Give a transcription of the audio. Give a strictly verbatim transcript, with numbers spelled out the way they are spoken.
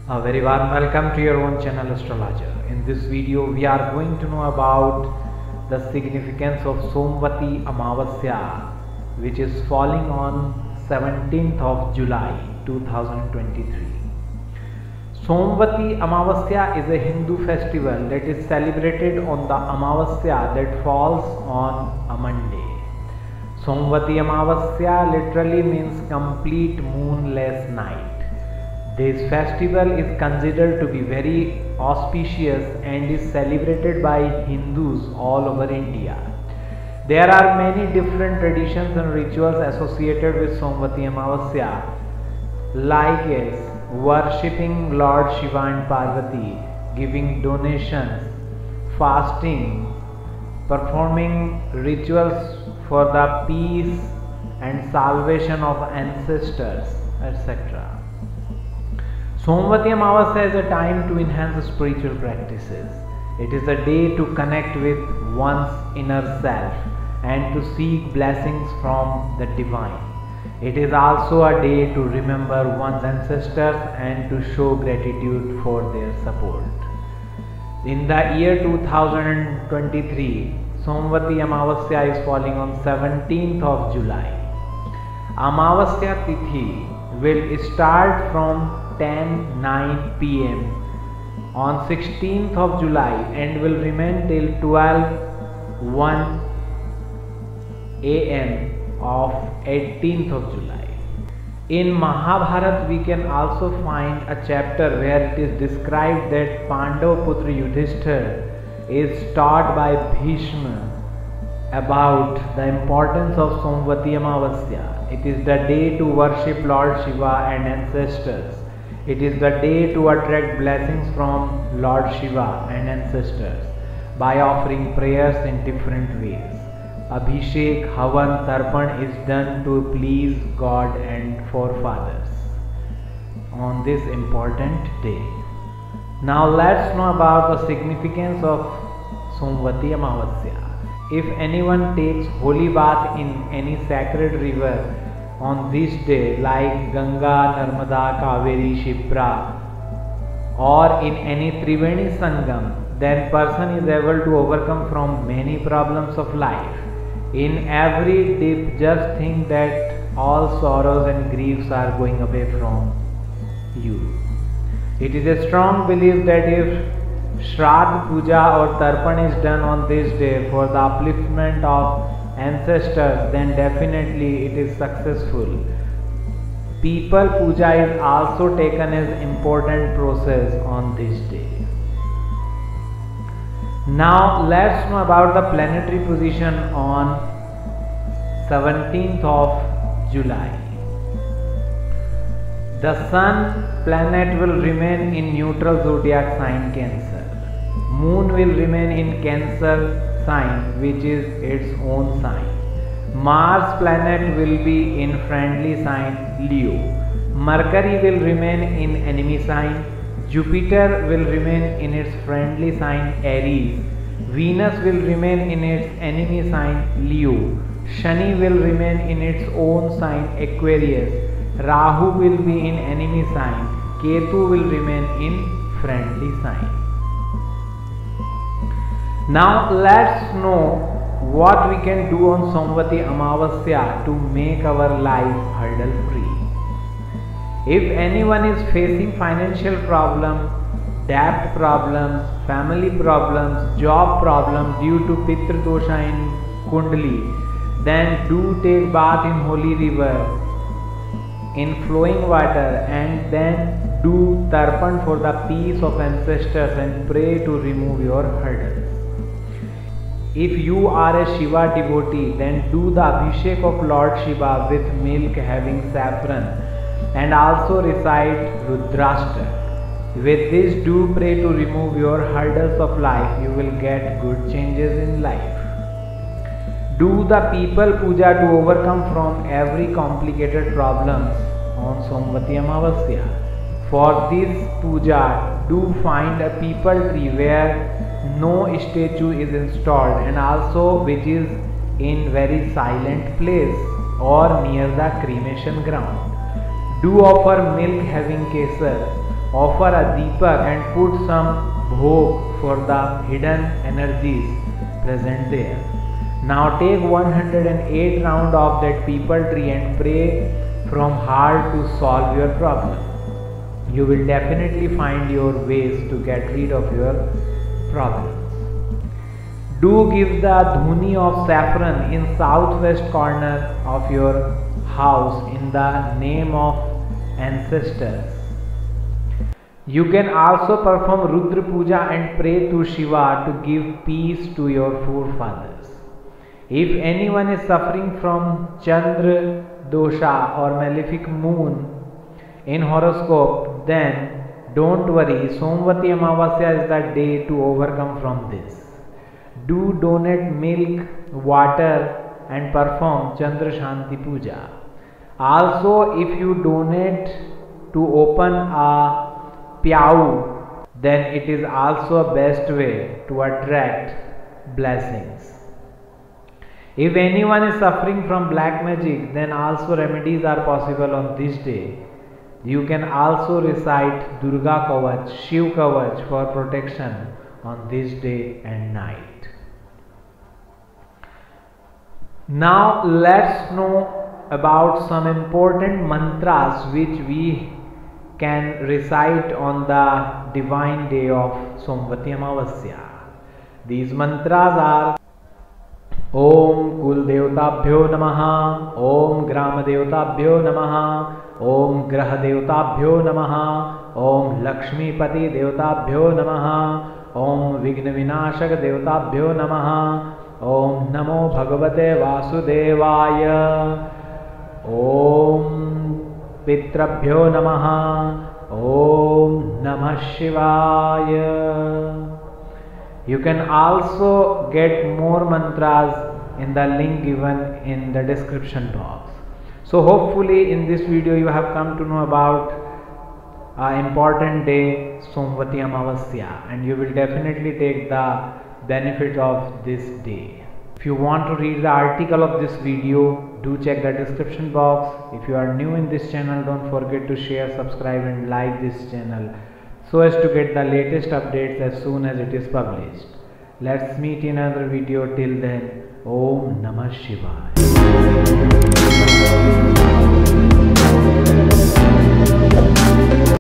A very warm welcome to your own channel Astrologer. In this video we are going to know about the significance of Somvati Amavasya, which is falling on seventeenth of July two thousand twenty-three. Somvati Amavasya is a Hindu festival that is celebrated on the Amavasya that falls on a Monday. Somvati Amavasya literally means complete moonless night. This festival is considered to be very auspicious and is celebrated by Hindus all over India. There are many different traditions and rituals associated with Somvati Amavasya, like as worshipping Lord Shiva and Parvati, giving donations, fasting, performing rituals for the peace and salvation of ancestors, et cetera. Somvati Amavasya is a time to enhance spiritual practices. It is a day to connect with one's inner self and to seek blessings from the divine. It is also a day to remember one's ancestors and to show gratitude for their support. In the year two thousand twenty-three, Somvati Amavasya is falling on seventeenth of July. Amavasya Tithi will start from ten nine p m on sixteenth of July and will remain till twelve one a m of eighteenth of July. In Mahabharata we can also find a chapter where it is described that Pandava Putra Yudhishthira is taught by Bhishma about the importance of Somvati Amavasya. It is the day to worship Lord Shiva and ancestors. It is the day to attract blessings from Lord Shiva and ancestors by offering prayers in different ways. Abhishek, Havan, Tarpan is done to please God and forefathers on this important day. Now let's know about the significance of Somvati Amavasya. If anyone takes holy bath in any sacred river on this day, like Ganga, Narmada, Kaveri, Shipra, or in any Triveni Sangam, then person is able to overcome from many problems of life. In every dip, just think that all sorrows and griefs are going away from you. It is a strong belief that if Shraddha Puja or Tarpan is done on this day for the upliftment of ancestors, then definitely it is successful. People Puja is also taken as important process on this day. Now let's know about the planetary position on seventeenth of July. The Sun planet will remain in neutral zodiac sign Cancer. Moon will remain in Cancer sign, which is its own sign. Mars planet will be in friendly sign Leo. Mercury will remain in enemy sign. Jupiter will remain in its friendly sign Aries. Venus will remain in its enemy sign Leo. Shani will remain in its own sign Aquarius. Rahu will be in enemy sign. Ketu will remain in friendly sign. Now let's know what we can do on Somvati Amavasya to make our life hurdle free. If anyone is facing financial problems, debt problems, family problems, job problems due to Pitra Dosha in Kundali, then do take bath in holy river in flowing water and then do Tarpan for the peace of ancestors and pray to remove your hurdles. If you are a Shiva devotee, then do the Abhishek of Lord Shiva with milk having saffron and also recite Rudrashtak. With this, do pray to remove your hurdles of life. You will get good changes in life. Do the people puja to overcome from every complicated problems on Somvati Amavasya. For this puja, do find a peepal tree where no statue is installed and also which is in very silent place or near the cremation ground. Do offer milk having kesar offer a deepak and put some bhog for the hidden energies present there. Now take one hundred eight round of that peepal tree and pray from heart to solve your problem. You will definitely find your ways to get rid of your problems. Do give the dhuni of saffron in southwest corner of your house in the name of ancestors. You can also perform Rudra Puja and pray to Shiva to give peace to your forefathers. If anyone is suffering from Chandra dosha or malefic moon in horoscope, then don't worry, Somvati Amavasya is the day to overcome from this. Do donate milk, water and perform Chandra Shanti Puja. Also, if you donate to open a pyau, then it is also a best way to attract blessings. If anyone is suffering from black magic, then also remedies are possible on this day. You can also recite Durga Kavach, Shiv Kavach for protection on this day and night. Now let's know about some important mantras which we can recite on the divine day of Somvati Amavasya. These mantras are Om Kul Devtabhyo Namaha, Om Gram Devtabhyo Namaha, Om Graha Devtabhyo Namaha, Om Lakshmi Pati Devtabhyo Namaha, Om Vigna Vinashak Devtabhyo Namaha, Om Namo Bhagavate Vasudevaya, Om Pitrabhyo Namaha, Om Namah Shivaya. You can also get more mantras in the link given in the description box. So hopefully in this video you have come to know about an important day, Somvati Amavasya, and you will definitely take the benefit of this day. If you want to read the article of this video, do check the description box. If you are new in this channel, don't forget to share, subscribe and like this channel so as to get the latest updates as soon as it is published. Let's meet in another video. Till then, Om Namah Shivaya.